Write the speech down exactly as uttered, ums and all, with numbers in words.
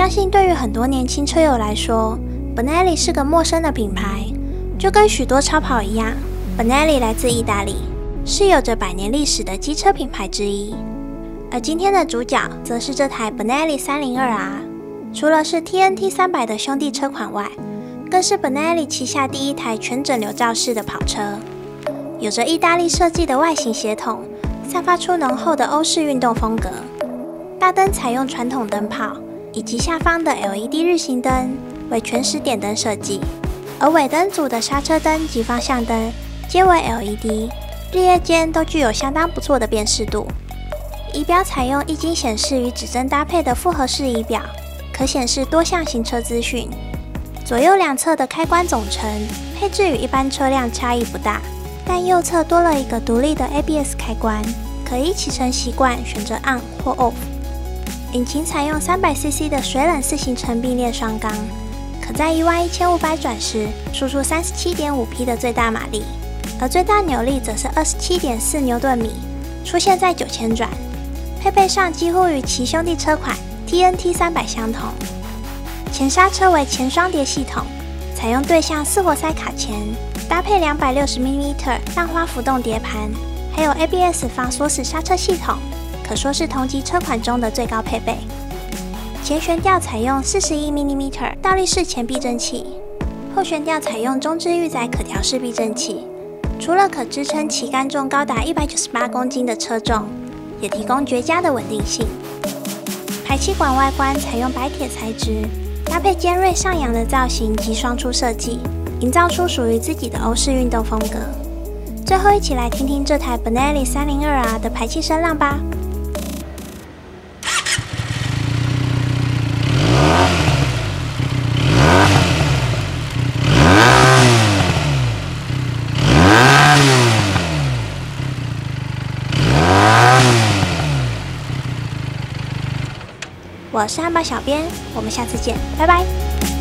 相信对于很多年轻车友来说 ，Benelli 是个陌生的品牌。就跟许多超跑一样 ，Benelli 来自意大利，是有着百年历史的机车品牌之一。而今天的主角则是这台 Benelli 三零二 R， 除了是 T N T 三百 的兄弟车款外，更是 Benelli 旗下第一台全整流罩式的跑车，有着意大利设计的外形血统，散发出浓厚的欧式运动风格。大灯采用传统灯泡，以及下方的 L E D 日行灯为全时点灯设计，而尾灯组的刹车灯及方向灯皆为 L E D， 日夜间都具有相当不错的辨识度。仪表采用液晶显示与指针搭配的复合式仪表，可显示多项行车资讯。左右两侧的开关总成配置与一般车辆差异不大，但右侧多了一个独立的 A B S 开关，可依骑乘习惯选择 On 或 Off。引擎采用 三百 C C 的水冷四行程并列双缸，可在一万一千五百转时输出 三十七点五匹的最大马力，而最大扭力则是 二十七点四牛顿米，出现在九千转。配备上几乎与其兄弟车款 T N T 三百 相同。前刹车为前双碟系统，采用对向四活塞卡钳，搭配 两百六十毫米浪花浮动碟盘，还有 A B S 防锁死刹车系统，可说是同级车款中的最高配备。前悬吊采用四十一毫米倒立式前避震器，后悬吊采用中置预载可调式避震器。除了可支撑其杆重高达一百九十八公斤的车重，也提供绝佳的稳定性。排气管外观采用白铁材质，搭配尖锐上扬的造型及双出设计，营造出属于自己的欧式运动风格。最后一起来听听这台 Benelli 三零二 R 的排气声浪吧。我是汉堡小编，我们下次见，拜拜。